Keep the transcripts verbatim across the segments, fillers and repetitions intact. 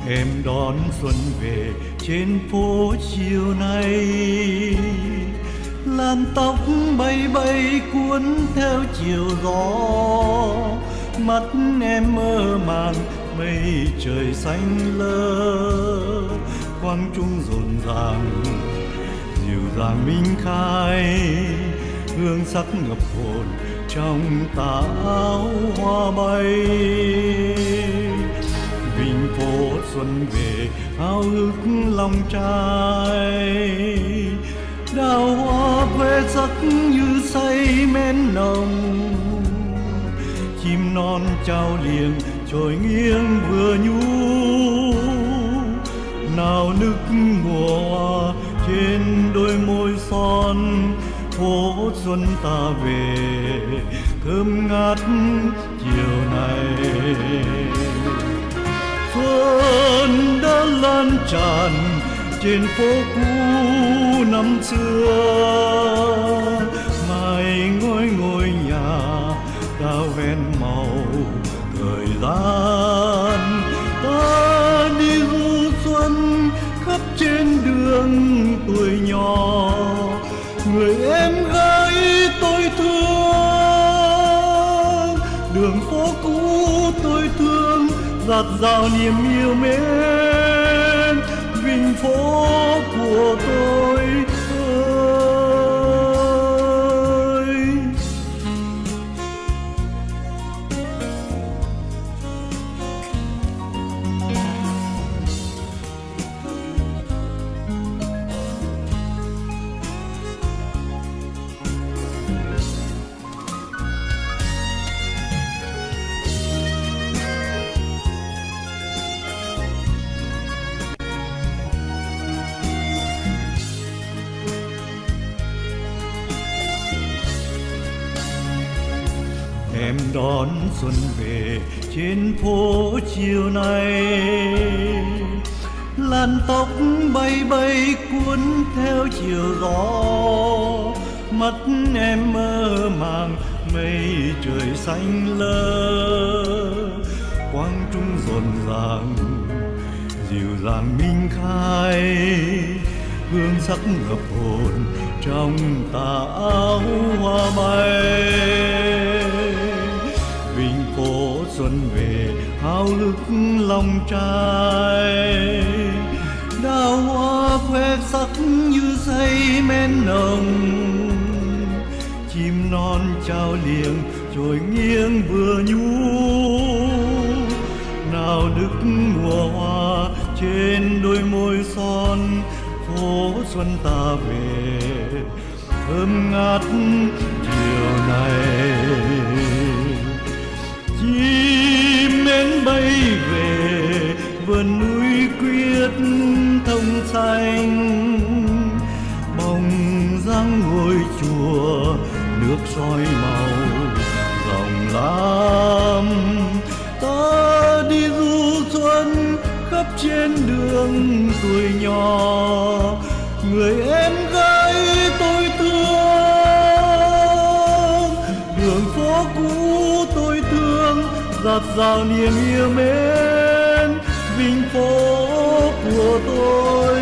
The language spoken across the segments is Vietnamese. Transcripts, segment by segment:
Em đón xuân về trên phố chiều nay, làn tóc bay bay cuốn theo chiều gió. Mắt em mơ màng mây trời xanh lơ, quang trung rộn ràng dịu dàng minh khai, hương sắc ngập hồn trong tà áo hoa bay. Vinh phố xuân về háo hức lòng trai, đào hoa khoe sắc như say men nồng. Chim non trao liềng trồi nghiêng vừa nhu, nào nức mùa hoa trên đôi môi son. Phố xuân ta về thơm ngát chiều nay, xuân đã lan tràn trên phố cũ năm xưa. Mai ngôi ngôi nhà đã ven màu thời gian, ta đi du xuân khắp trên đường tuổi nhỏ. Người em gái tôi thương, đường phố cũ tôi thương, dạt dào niềm yêu mến. Vinh phố của tôi ơi. Em đón xuân về trên phố chiều nay, làn tóc bay bay cuốn theo chiều gió. Mắt em mơ màng mây trời xanh lơ, quang trung rộn ràng dịu dàng minh khai, hương sắc ngập hồn trong tà áo hoa bay. Vinh phố xuân về háo hức lòng trai, đào hoa khoe sắc như say men nồng. Chim non trao liềng trồi nghiêng vừa nhu, nào nức mùa hoa trên đôi môi son. Phố xuân ta về thơm ngát chiều nay, chim én bay về vườn núi quyết thông xanh. Bóng dáng ngôi chùa nước soi màu rộng lam, ta đi du xuân khắp trên đường tuổi nhỏ. Người em gái tôi thương, đường phố cũ tôi thương, dạt dào niềm yêu mến. Vinh phố của tôi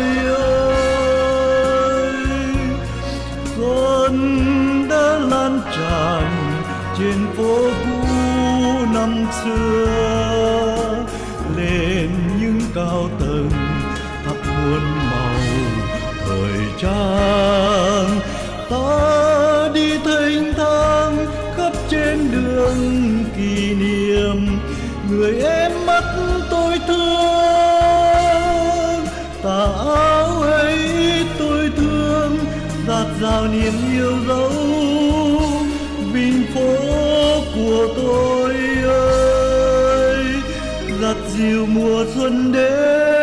ơi, xuân đã lan tràn trên phố cũ năm xưa. Lên những cao tầng thắp muôn màu thời trang, ta đi thênh thang khắp trên đường kỷ niệm. Người em mắt tôi thương, tà áo ấy tôi thương, dạt dào niềm yêu dấu. Vinh phố của tôi ơi, dạt dìu mùa xuân đến.